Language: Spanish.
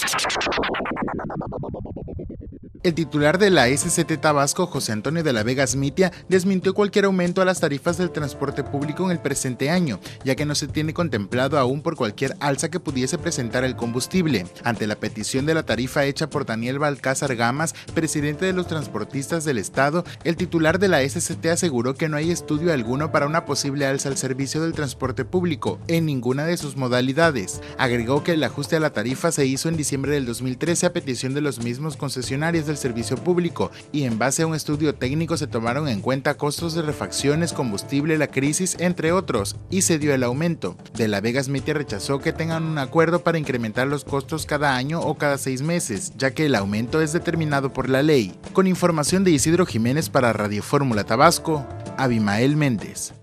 El titular de la SCT Tabasco, José Antonio de la Vega Smitia, desmintió cualquier aumento a las tarifas del transporte público en el presente año, ya que no se tiene contemplado aún por cualquier alza que pudiese presentar el combustible. Ante la petición de la tarifa hecha por Daniel Balcázar Gamas, presidente de los transportistas del estado, el titular de la SCT aseguró que no hay estudio alguno para una posible alza al servicio del transporte público en ninguna de sus modalidades. Agregó que el ajuste a la tarifa se hizo en diciembre del 2013 a petición de los mismos concesionarios del servicio público y en base a un estudio técnico se tomaron en cuenta costos de refacciones, combustible, la crisis, entre otros, y se dio el aumento. De la Vega Smitia rechazó que tengan un acuerdo para incrementar los costos cada año o cada 6 meses, ya que el aumento es determinado por la ley. Con información de Isidro Jiménez para Radio Fórmula Tabasco, Abimael Méndez.